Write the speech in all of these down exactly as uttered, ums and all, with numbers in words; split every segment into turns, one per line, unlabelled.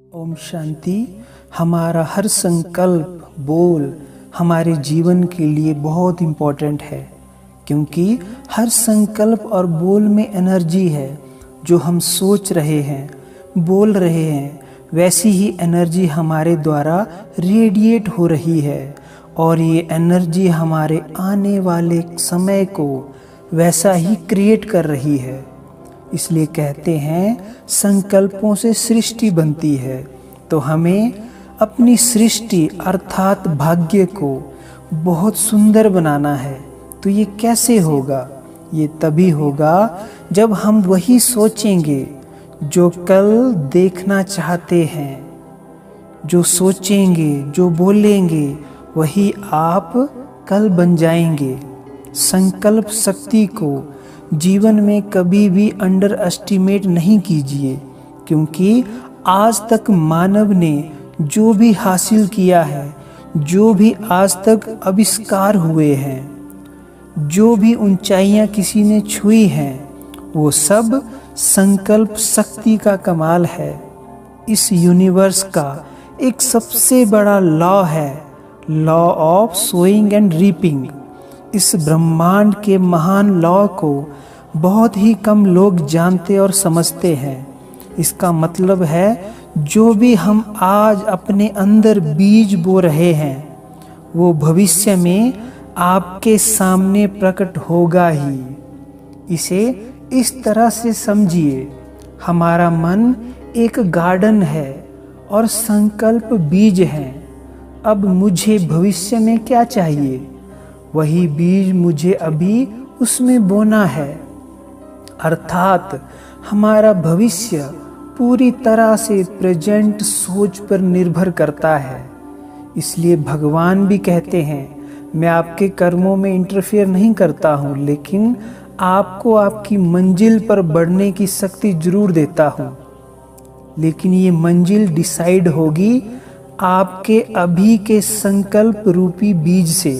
ओम शांति। हमारा हर संकल्प बोल हमारे जीवन के लिए बहुत इम्पोर्टेंट है, क्योंकि हर संकल्प और बोल में एनर्जी है। जो हम सोच रहे हैं, बोल रहे हैं, वैसी ही एनर्जी हमारे द्वारा रेडिएट हो रही है और ये एनर्जी हमारे आने वाले समय को वैसा ही क्रिएट कर रही है। इसलिए कहते हैं संकल्पों से सृष्टि बनती है। तो हमें अपनी सृष्टि अर्थात भाग्य को बहुत सुंदर बनाना है। तो ये कैसे होगा? ये तभी होगा जब हम वही सोचेंगे जो कल देखना चाहते हैं। जो सोचेंगे, जो बोलेंगे, वही आप कल बन जाएंगे। संकल्प शक्ति को जीवन में कभी भी अंडर एस्टिमेट नहीं कीजिए, क्योंकि आज तक मानव ने जो भी हासिल किया है, जो भी आज तक आविष्कार हुए हैं, जो भी ऊंचाइयां किसी ने छुई हैं, वो सब संकल्प शक्ति का कमाल है। इस यूनिवर्स का एक सबसे बड़ा लॉ है, law of sowing and reaping. इस ब्रह्मांड के महान लॉ को बहुत ही कम लोग जानते और समझते हैं। इसका मतलब है जो भी हम आज अपने अंदर बीज बो रहे हैं, वो भविष्य में आपके सामने प्रकट होगा ही। इसे इस तरह से समझिए, हमारा मन एक गार्डन है और संकल्प बीज हैं। अब मुझे भविष्य में क्या चाहिए? वही बीज मुझे अभी उसमें बोना है। अर्थात हमारा भविष्य पूरी तरह से प्रेजेंट सोच पर निर्भर करता है। इसलिए भगवान भी कहते हैं, मैं आपके कर्मों में इंटरफेयर नहीं करता हूँ, लेकिन आपको आपकी मंजिल पर बढ़ने की शक्ति जरूर देता हूँ। लेकिन ये मंजिल डिसाइड होगी आपके अभी के संकल्प रूपी बीज से।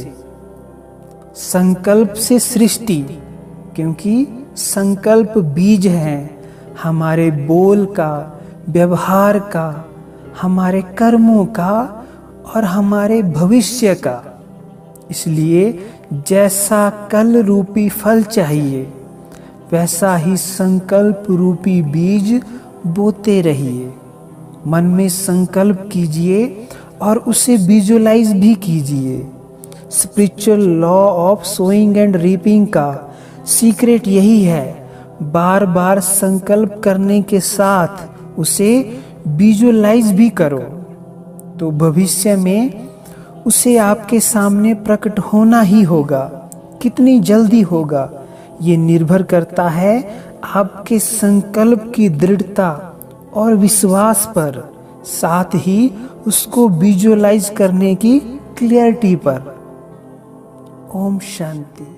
संकल्प से सृष्टि, क्योंकि संकल्प बीज हैं हमारे बोल का, व्यवहार का, हमारे कर्मों का और हमारे भविष्य का। इसलिए जैसा कल रूपी फल चाहिए, वैसा ही संकल्प रूपी बीज बोते रहिए। मन में संकल्प कीजिए और उसे विजुअलाइज भी कीजिए। Spiritual law of sowing and reaping का सीक्रेट यही है, बार बार संकल्प करने के साथ उसे विजुअलाइज भी करो, तो भविष्य में उसे आपके सामने प्रकट होना ही होगा। कितनी जल्दी होगा ये निर्भर करता है आपके संकल्प की दृढ़ता और विश्वास पर, साथ ही उसको विजुअलाइज करने की क्लियरिटी पर। ओम शांति।